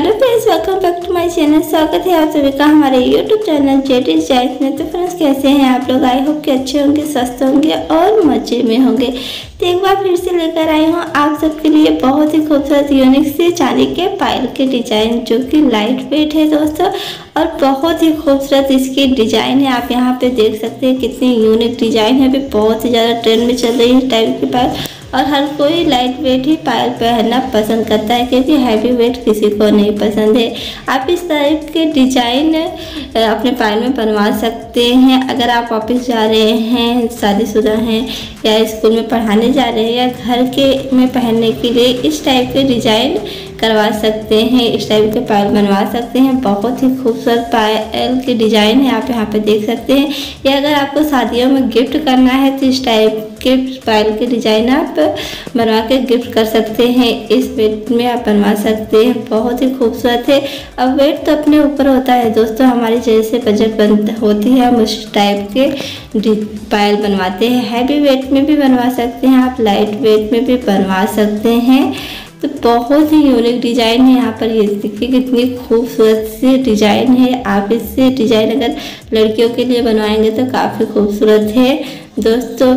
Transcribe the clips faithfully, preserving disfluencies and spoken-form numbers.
Hello friends, welcome back to my channel. स्वागत है आप सभी का हमारे यूट्यूब चैनल जेडी डिजाइन्स में। तो फ्रेंड्स, कैसे हैं आप लोग? आई होप कि अच्छे होंगे, स्वस्थ होंगे और मजे में होंगे। तो एक बार फिर से लेकर आई हूँ आप सबके लिए बहुत ही खूबसूरत यूनिक से चांदी के पायल के डिजाइन, जो कि लाइट वेट है दोस्तों, और बहुत ही खूबसूरत इसकी डिजाइन है। आप यहाँ पे देख सकते हैं कितनी यूनिक डिजाइन है। अभी बहुत ही ज़्यादा ट्रेंड में चल रही है टाइप की पायल, और हर कोई लाइट वेट ही पायल पहनना पसंद करता है, क्योंकि हैवी वेट किसी को नहीं पसंद है। आप इस टाइप के डिजाइन अपने पायल में बनवा सकते हैं। अगर आप ऑफिस जा रहे हैं, शादीशुदा हैं, या स्कूल में पढ़ाने जा रहे हैं, या घर के में पहनने के लिए इस टाइप के डिजाइन करवा सकते हैं। इस टाइप के पायल बनवा सकते हैं। बहुत ही खूबसूरत पायल के डिजाइन है, आप यहाँ पे देख सकते हैं। या अगर आपको शादियों में गिफ्ट करना है तो इस टाइप के पायल के डिजाइन आप बनवा के गिफ्ट कर सकते हैं। इस वेट में आप बनवा सकते हैं, बहुत ही खूबसूरत है। अब वेट तो अपने ऊपर होता है दोस्तों, हमारी जैसे बजट बन होती है हम उस टाइप के पायल बनवाते हैं। हैवी वेट में भी बनवा सकते हैं आप, लाइट वेट में भी बनवा सकते हैं। तो बहुत ही यूनिक डिजाइन है। यहाँ पर ये देखिए कितनी खूबसूरत सी डिजाइन है। आप इससे डिजाइन अगर लड़कियों के लिए बनवाएंगे तो काफ़ी खूबसूरत है दोस्तों।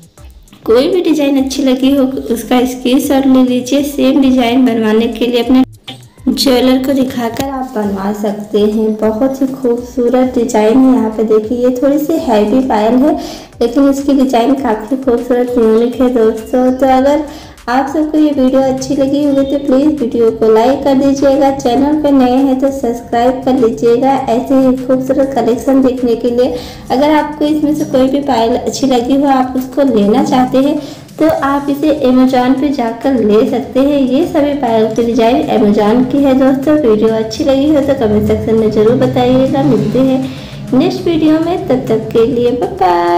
कोई भी डिजाइन अच्छी लगी हो उसका स्क्रीनशॉट ले लीजिए। सेम डिजाइन बनवाने के लिए अपने ज्वेलर को दिखाकर आप बनवा सकते हैं। बहुत ही खूबसूरत डिजाइन है। यहाँ पे देखिए, ये थोड़ी सी हैवी पायल है, लेकिन इसकी डिजाइन काफ़ी खूबसूरत यूनिक है दोस्तों। तो अगर आप सबको ये वीडियो अच्छी लगी होगी तो प्लीज़ वीडियो को लाइक कर दीजिएगा। चैनल पे नए हैं तो सब्सक्राइब कर लीजिएगा ऐसे ही खूबसूरत कलेक्शन देखने के लिए। अगर आपको इसमें से कोई भी पायल अच्छी लगी हो, आप उसको लेना चाहते हैं, तो आप इसे अमेजोन पे जाकर ले सकते हैं। ये सभी पायल की डिजाइन अमेजोन की है दोस्तों। वीडियो अच्छी लगी हो तो कमेंट सेक्शन में ज़रूर बताइएगा। मिलते हैं नेक्स्ट वीडियो में, तब तक के लिए बाय बाय।